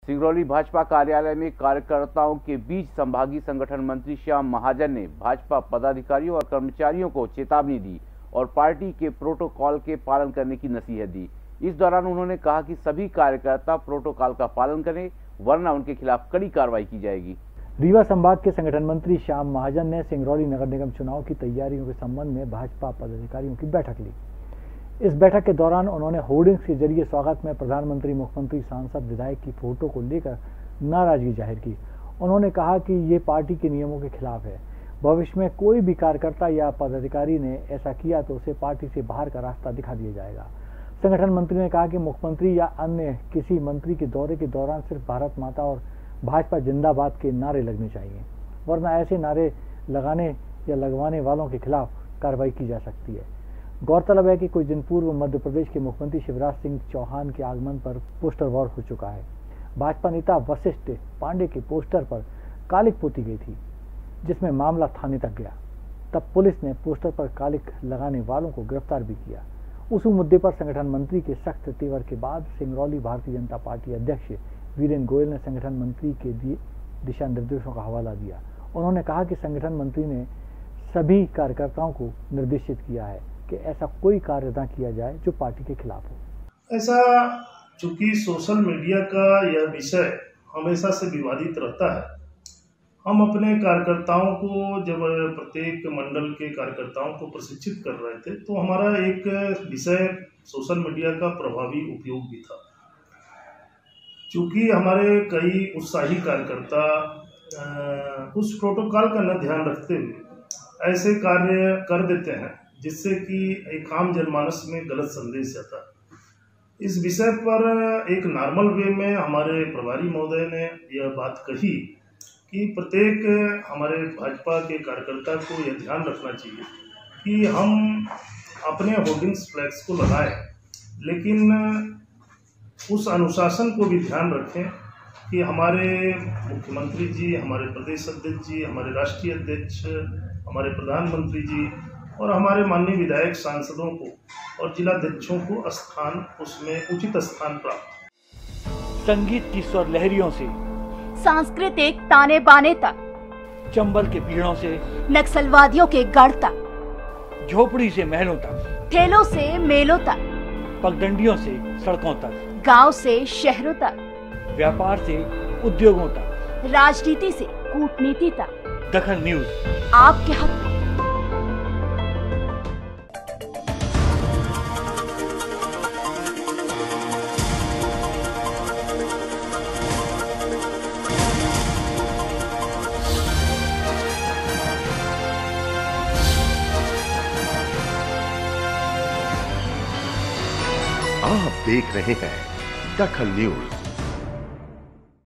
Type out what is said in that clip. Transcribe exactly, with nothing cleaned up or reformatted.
सिंगरौली भाजपा कार्यालय में कार्यकर्ताओं के बीच संभागीय संगठन मंत्री श्याम महाजन ने भाजपा पदाधिकारियों और कर्मचारियों को चेतावनी दी और पार्टी के प्रोटोकॉल के पालन करने की नसीहत दी। इस दौरान उन्होंने कहा कि सभी कार्यकर्ता प्रोटोकॉल का पालन करें, वरना उनके खिलाफ कड़ी कार्रवाई की जाएगी। रीवा संभाग के संगठन मंत्री श्याम महाजन ने सिंगरौली नगर निगम चुनाव की तैयारियों के संबंध में भाजपा पदाधिकारियों की बैठक ली। इस बैठक के दौरान उन्होंने होर्डिंग्स के जरिए स्वागत में प्रधानमंत्री, मुख्यमंत्री, सांसद, विधायक की फोटो को लेकर नाराजगी जाहिर की। उन्होंने कहा कि ये पार्टी के नियमों के खिलाफ है। भविष्य में कोई भी कार्यकर्ता या पदाधिकारी ने ऐसा किया तो उसे पार्टी से बाहर का रास्ता दिखा दिया जाएगा। संगठन मंत्री ने कहा कि मुख्यमंत्री या अन्य किसी मंत्री के दौरे के दौरान सिर्फ भारत माता और भाजपा जिंदाबाद के नारे लगने चाहिए, वरना ऐसे नारे लगाने या लगवाने वालों के खिलाफ कार्रवाई की जा सकती है। गौरतलब है कि कुछ दिन पूर्व मध्य प्रदेश के मुख्यमंत्री शिवराज सिंह चौहान के आगमन पर पोस्टर वॉर हो चुका है। भाजपा नेता वशिष्ठ पांडे के पोस्टर पर कालिक पोती गई थी, जिसमें मामला थाने तक गया। तब पुलिस ने पोस्टर पर कालिक लगाने वालों को गिरफ्तार भी किया। उस मुद्दे पर संगठन मंत्री के सख्त तेवर के बाद सिंगरौली भारतीय जनता पार्टी अध्यक्ष वीरेंद्र गोयल ने संगठन मंत्री के दिए दिशा निर्देशों का हवाला दिया। उन्होंने कहा कि संगठन मंत्री ने सभी कार्यकर्ताओं को निर्देशित किया है कि ऐसा कोई कार्य न किया जाए जो पार्टी के खिलाफ हो। ऐसा चूंकि सोशल मीडिया का यह विषय हमेशा से विवादित रहता है, हम अपने कार्यकर्ताओं को जब प्रत्येक मंडल के कार्यकर्ताओं को प्रशिक्षित कर रहे थे तो हमारा एक विषय सोशल मीडिया का प्रभावी उपयोग भी था। चूंकि हमारे कई उत्साही कार्यकर्ता उस प्रोटोकॉल का न ध्यान रखते हुए ऐसे कार्य कर देते हैं जिससे कि एक आम जनमानस में गलत संदेश जाता है। इस विषय पर एक नॉर्मल वे में हमारे प्रभारी महोदय ने यह बात कही कि प्रत्येक हमारे भाजपा के कार्यकर्ता को यह ध्यान रखना चाहिए कि हम अपने होर्डिंग्स फ्लैक्स को लगाएं, लेकिन उस अनुशासन को भी ध्यान रखें कि हमारे मुख्यमंत्री जी, हमारे प्रदेश अध्यक्ष जी, हमारे राष्ट्रीय अध्यक्ष, हमारे प्रधानमंत्री जी और हमारे माननीय विधायक, सांसदों को और जिलाध्यक्षों को स्थान उसमें उचित स्थान प्राप्त। संगीत की स्वर लहरियों से सांस्कृतिक ताने बाने तक, चंबल के पीड़ों से नक्सलवादियों के गढ़ तक, झोपड़ी से महलों तक, ठेलों से मेलों तक, पगडंडियों से सड़कों तक, गांव से शहरों तक, व्यापार से उद्योगों तक, राजनीति से कूटनीति तक, दखल न्यूज आपके हक में। आप देख रहे हैं दखल न्यूज।